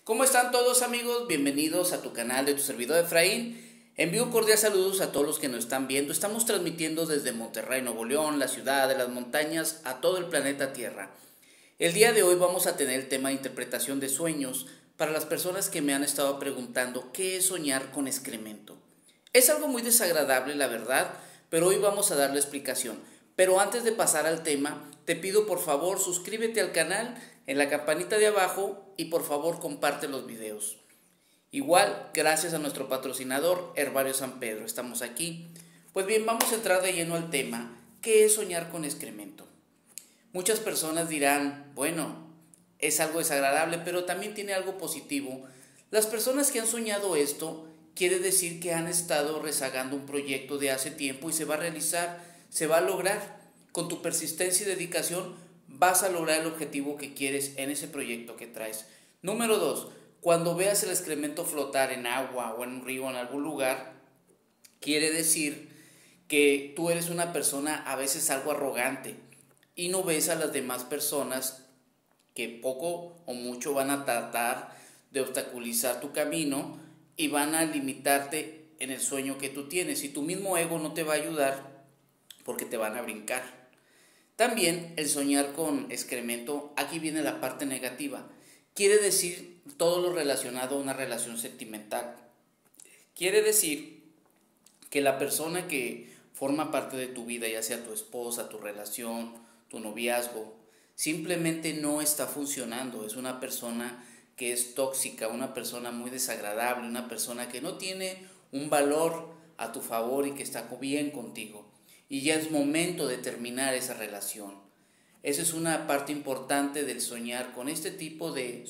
¿Cómo están todos, amigos? Bienvenidos a tu canal de tu servidor Efraín. Envío cordial saludos a todos los que nos están viendo. Estamos transmitiendo desde Monterrey, Nuevo León, la ciudad de las montañas, a todo el planeta Tierra. El día de hoy vamos a tener el tema de interpretación de sueños para las personas que me han estado preguntando qué es soñar con excremento. Es algo muy desagradable, la verdad, pero hoy vamos a darle explicación. Pero antes de pasar al tema, te pido por favor suscríbete al canal en la campanita de abajo y por favor comparte los videos. Igual, gracias a nuestro patrocinador Herbario San Pedro, estamos aquí. Pues bien, vamos a entrar de lleno al tema. ¿Qué es soñar con excremento? Muchas personas dirán, bueno, es algo desagradable, pero también tiene algo positivo. Las personas que han soñado esto, quiere decir que han estado rezagando un proyecto de hace tiempo y se va a realizar, se va a lograr. Con tu persistencia y dedicación vas a lograr el objetivo que quieres en ese proyecto que traes. Número 2, cuando veas el excremento flotar en agua o en un río o en algún lugar, quiere decir que tú eres una persona a veces algo arrogante y no ves a las demás personas que poco o mucho van a tratar de obstaculizar tu camino y van a limitarte en el sueño que tú tienes, y tu mismo ego no te va a ayudar porque te van a brincar. También el soñar con excremento, aquí viene la parte negativa, quiere decir todo lo relacionado a una relación sentimental. Quiere decir que la persona que forma parte de tu vida, ya sea tu esposa, tu relación, tu noviazgo, simplemente no está funcionando. Es una persona que es tóxica, una persona muy desagradable, una persona que no tiene un valor a tu favor y que está bien contigo. Y ya es momento de terminar esa relación. Esa es una parte importante del soñar con este tipo de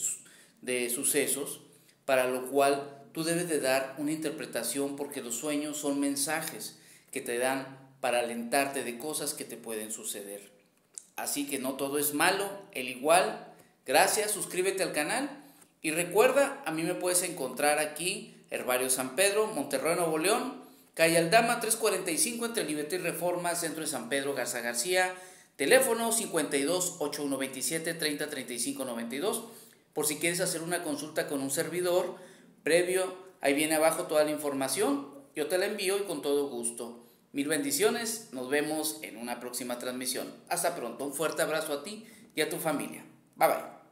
sucesos, para lo cual tú debes de dar una interpretación, porque los sueños son mensajes que te dan para alentarte de cosas que te pueden suceder. Así que no todo es malo, el igual. Gracias, suscríbete al canal y recuerda, a mí me puedes encontrar aquí, Herbario San Pedro, Monterrey, Nuevo León, calle Aldama 345 entre Libertad y Reforma, centro de San Pedro Garza García, teléfono 52 8127 30 35 92, por si quieres hacer una consulta con un servidor previo, ahí viene abajo toda la información, yo te la envío y con todo gusto. Mil bendiciones, nos vemos en una próxima transmisión. Hasta pronto, un fuerte abrazo a ti y a tu familia. Bye bye.